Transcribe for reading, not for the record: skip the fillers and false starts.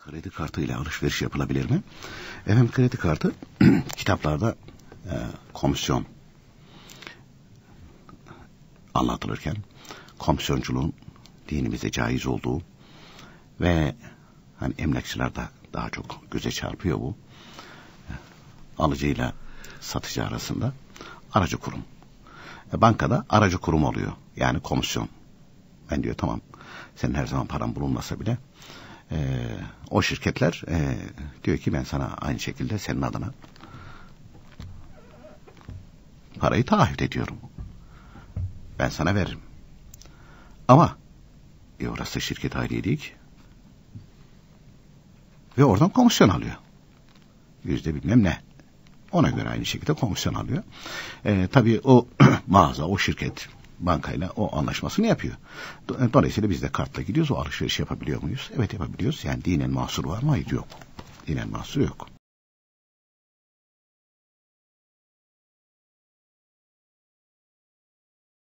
Kredi kartı ile alışveriş yapılabilir mi? Efendim, kredi kartı kitaplarda komisyon anlatılırken komisyonculuğun dinimizde caiz olduğu ve hani emlakçılarda daha çok göze çarpıyor bu. Alıcıyla satıcı arasında aracı kurum. Bankada aracı kurum oluyor. Yani komisyon. Ben diyor tamam, senin her zaman paran bulunmasa bile o şirketler diyor ki ben sana aynı şekilde senin adına parayı taahhüt ediyorum. Ben sana veririm. Ama orası şirket ayrı değil ki. Ve oradan komisyon alıyor. %, bilmem ne. Ona göre aynı şekilde komisyon alıyor. Tabii o mağaza, o şirket bankayla o anlaşmasını yapıyor. Dolayısıyla biz de kartla gidiyoruz. O alışveriş yapabiliyor muyuz? Evet, yapabiliyoruz. Yani dinen mahsur var mı? Hayır, yok. Dinen mahsur yok.